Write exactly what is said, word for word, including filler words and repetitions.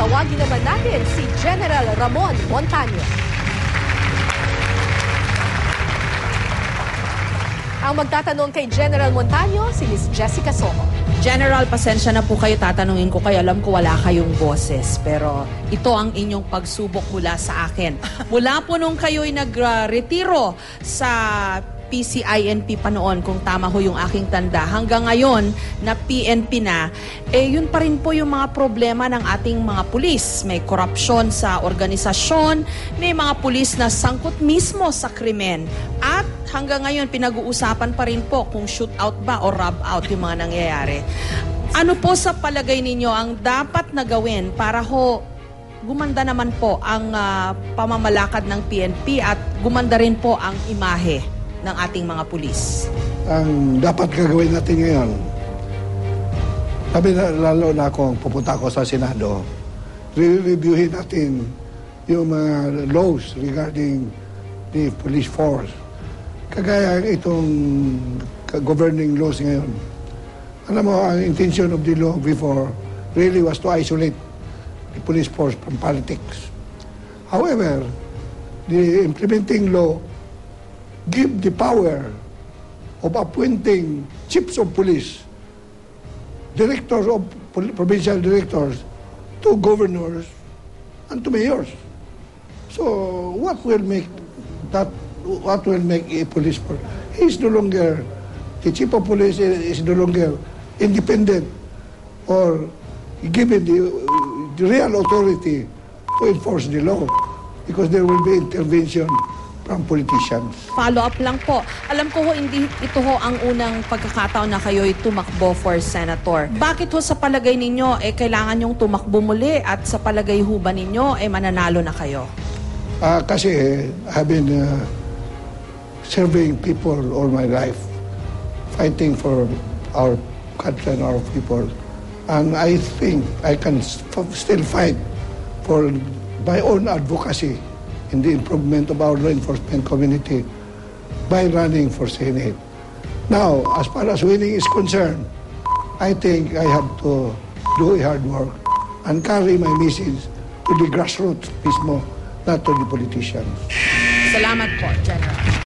Tawagin naman natin si General Ramon Montaño. Ang magtatanong kay General Montaño, si Miz Jessica Soho. General, pasensya na po kayo, tatanungin ko kayo. Alam ko wala kayong boses, pero ito ang inyong pagsubok mula sa akin. Mula po nung kayo'y nag-retiro sa P C I N P pa noon, kung tama ho yung aking tanda, hanggang ngayon na P N P na, eh yun pa rin po yung mga problema ng ating mga pulis. May korupsyon sa organisasyon, may mga pulis na sangkot mismo sa krimen. At hanggang ngayon, pinag-uusapan pa rin po kung shootout ba o rob out yung mga nangyayari. Ano po sa palagay ninyo ang dapat na gawin para ho gumanda naman po ang uh, pamamalakad ng P N P at gumanda rin po ang imahe ng ating mga pulis? Ang dapat gagawin natin ngayon, sabi na, lalo na kung pupunta ako sa Senado, re-reviewin natin yung mga laws regarding the police force. Kagaya itong governing laws ngayon. Alam mo, ang intention of the law before really was to isolate the police force from politics. However, the implementing law give the power of appointing chiefs of police, directors of provincial directors, to governors and to mayors. So what will make that? What will make a police force? He is no longer the chief of police is no longer independent or given the, the real authority to enforce the law, because there will be intervention from politicians. Follow up lang po. Alam ko ho, hindi ito ho ang unang pagkakataon na kayo'y tumakbo for senator. Bakit ho sa palagay ninyo, eh, kailangan yung tumakbo muli at sa palagay ho ba ninyo, eh, mananalo na kayo? Uh, kasi I've been uh, serving people all my life, fighting for our country and our people. And I think I can still fight for my own advocacy in the improvement of our law enforcement community by running for Senate. Now, as far as winning is concerned, I think I have to do a hard work and carry my message to the grassroots mismo, not to the politicians. Salamat po, General.